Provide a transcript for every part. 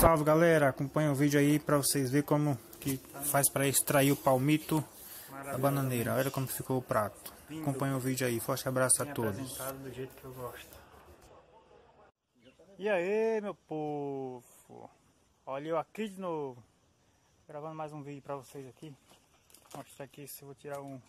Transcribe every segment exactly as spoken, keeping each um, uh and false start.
salve galera, acompanha o vídeo aí pra vocês verem como que faz para extrair o palmito da bananeira. Olha como ficou o prato. Acompanha o vídeo aí, forte abraço a todos. Do jeito que eu gosto. E aí meu povo, olha eu aqui de novo, gravando mais um vídeo pra vocês aqui. Vou mostrar aqui se eu vou tirar um,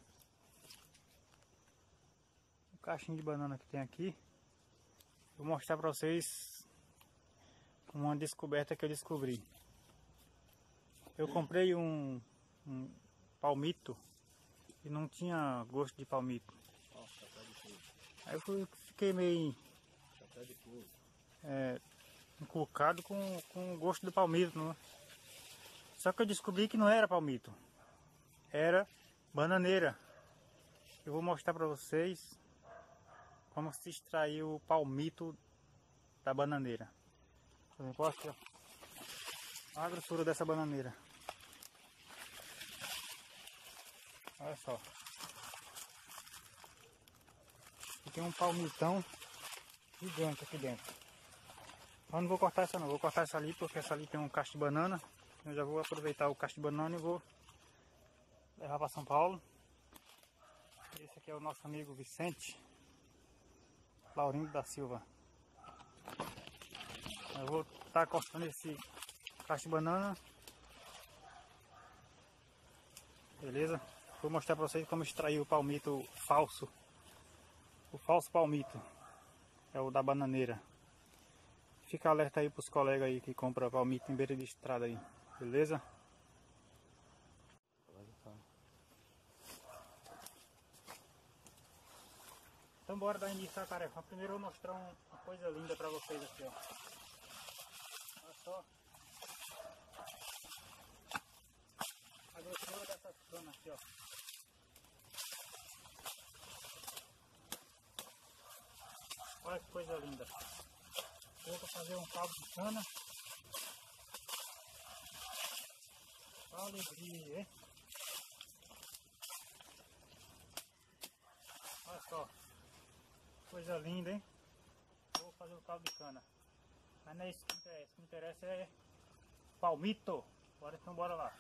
um cachinho de banana que tem aqui. Vou mostrar pra vocês uma descoberta que eu descobri. Eu comprei um, um palmito e não tinha gosto de palmito. Aí eu fui, fiquei meio é, encucado com, com o gosto do palmito, não é? Só que eu descobri que não era palmito, era bananeira. Eu vou mostrar pra vocês como se extraiu o palmito da bananeira. Por exemplo, aqui, ó, olha a grossura dessa bananeira. Olha só. Aqui tem um palmitão gigante aqui dentro. Eu não vou cortar essa não, vou cortar essa ali porque essa ali tem um cacho de banana. Eu já vou aproveitar o cacho de banana e vou levar para São Paulo. Esse aqui é o nosso amigo Vicente Laurindo da Silva. Eu vou estar cortando esse cacho de banana. Beleza? Vou mostrar para vocês como extrair o palmito falso. O falso palmito é o da bananeira. Fica alerta aí para os colegas aí que compram palmito em beira de estrada aí. Beleza? Então bora dar início à tarefa. Primeiro eu vou mostrar um, uma coisa linda para vocês aqui, ó. Olha só a grossura dessas canas aqui, ó. Olha que coisa linda. Vou fazer um caldo de cana. Alegria, hein? Olha só. Coisa linda, hein? Vou fazer o caldo de cana. Mas não é isso que interessa. O que interessa é palmito. Bora então, bora lá.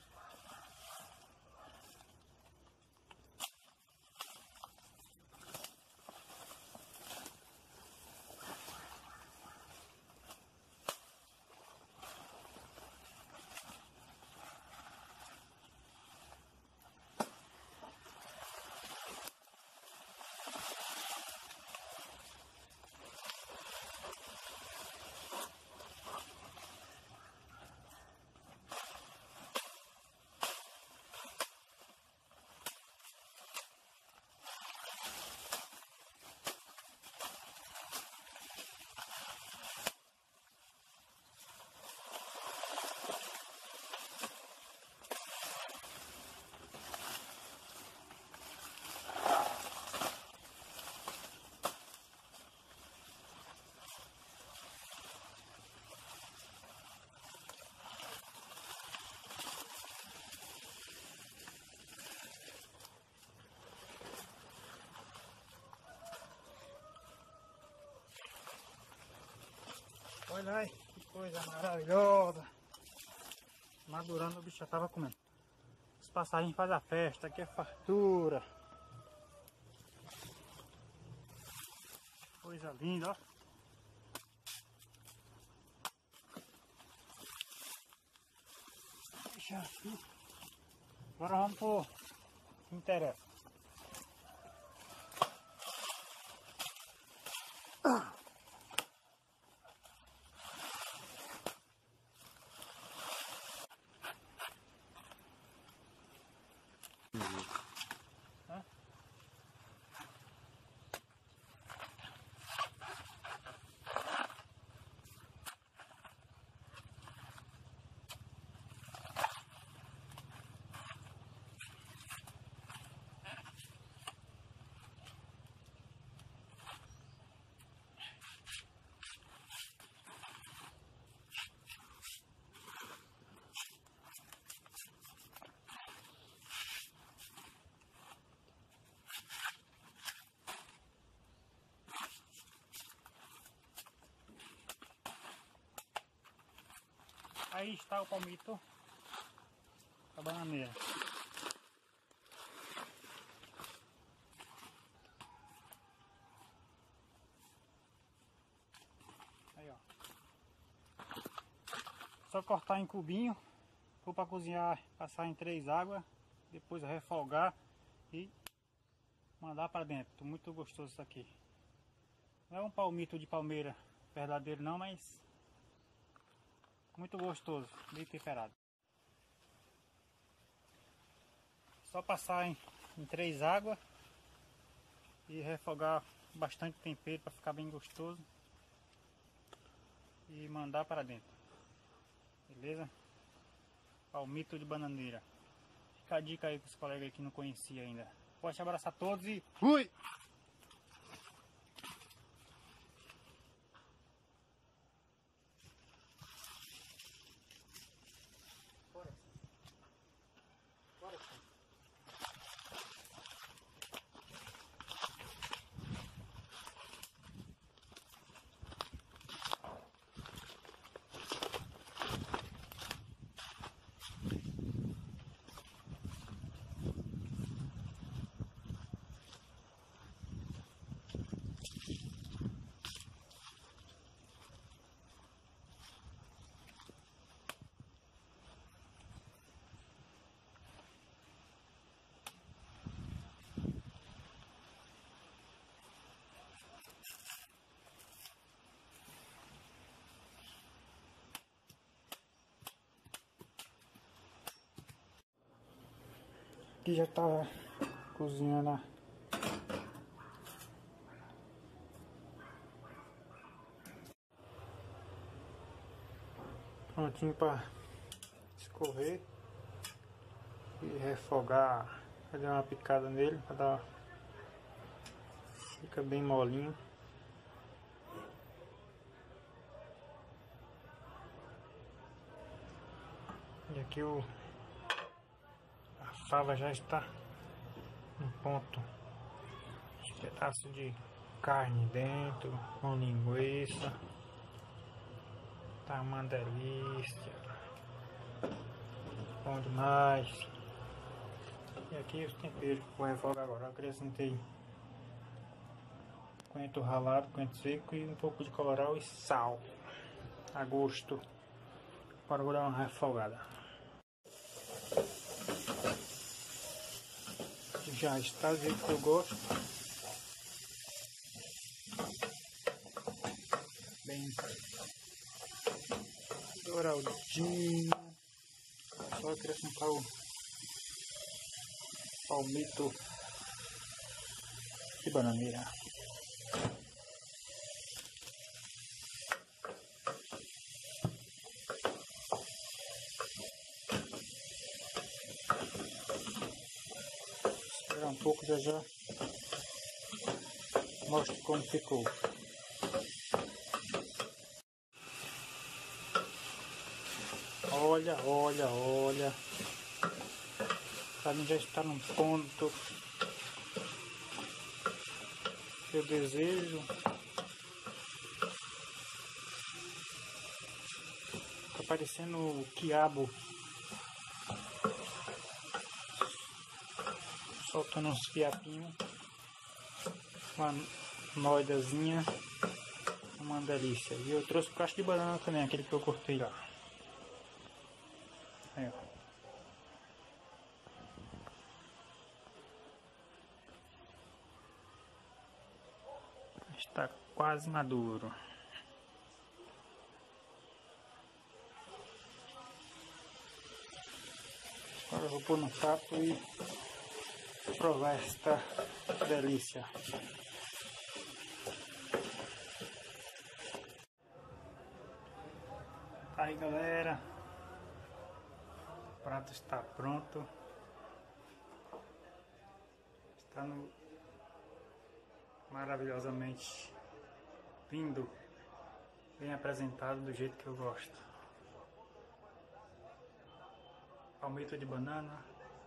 Olha aí, que coisa maravilhosa. Madurando, o bicho já tava comendo. Os passarinhos fazem a festa, aqui é fartura. Coisa linda, ó. Deixa aqui. Agora vamos pro que interessa. Hã? Aí está o palmito da bananeira. Aí, ó. Só cortar em cubinho. Vou para cozinhar, passar em três águas, depois refogar e mandar para dentro. Muito gostoso isso aqui. Não é um palmito de palmeira verdadeiro não, mas muito gostoso, bem temperado. Só passar em, em três águas e refogar bastante tempero para ficar bem gostoso e mandar para dentro. Beleza? Palmito de bananeira. Fica a dica aí para os colegas que não conhecia ainda. Forte abraço a todos e fui! Bora. Bora. Aqui já tá cozinhando a prontinho para escorrer e refogar, fazer uma picada nele para dar, fica bem molinho. E aqui o a fava já está no ponto. Um pedaço de carne dentro, com linguiça. Tá uma delícia. Bom demais. E aqui os temperos que vou refogar agora. Eu acrescentei coentro ralado, coentro seco e um pouco de colorau e sal a gosto. Agora eu vou dar uma refogada. Já está do jeito que eu gosto. Bem douradinho. Só acrescentar o palmito de bananeira. Esperar um pouco, já já mostro como ficou. Olha, olha, olha. Para mim já está num ponto que eu desejo. Tá parecendo o quiabo. Soltando uns fiapinhos. Uma noidazinha. Uma delícia. E eu trouxe o cacho de banana também, aquele que eu cortei lá. Aí, ó. Está quase maduro. Agora eu vou pôr no prato e provar esta delícia. Aí, galera, o prato está pronto. Está no maravilhosamente lindo, bem apresentado do jeito que eu gosto. Palmito de banana,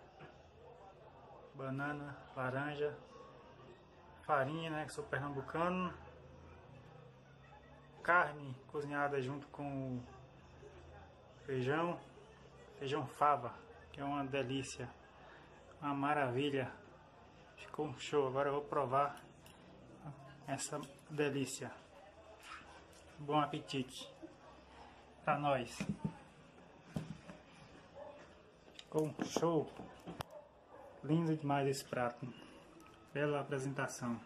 banana, laranja, farinha, né, que sou pernambucano, carne cozinhada junto com Feijão, feijão fava, que é uma delícia, uma maravilha. Ficou um show. Agora eu vou provar essa delícia. Bom apetite pra nós. Ficou um show. Lindo demais esse prato. Bela apresentação.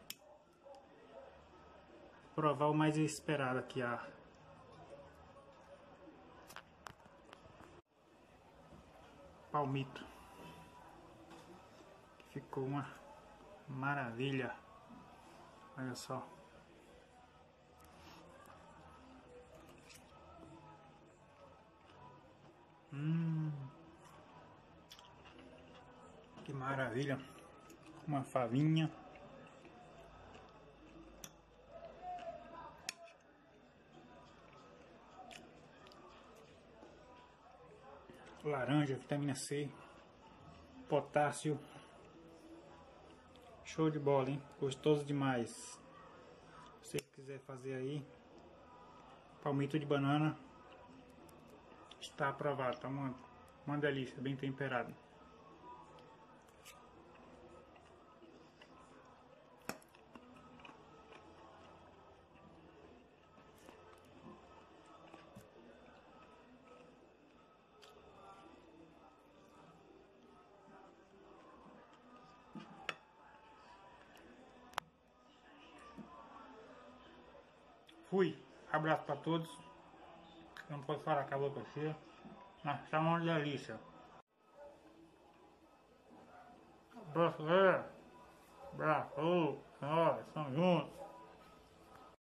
Provar o mais esperado aqui, a palmito. Ficou uma maravilha. Olha só. Hum, que maravilha. Uma favinha. Laranja, vitamina C, potássio. Show de bola, hein? Gostoso demais. Se você quiser fazer aí, palmito de banana está aprovado. Tá uma, uma delícia, bem temperado. Fui, abraço para todos. Não pode falar, acabou com você. Mas tá uma delícia. Abraço, galera. Abraço, nós, estamos juntos.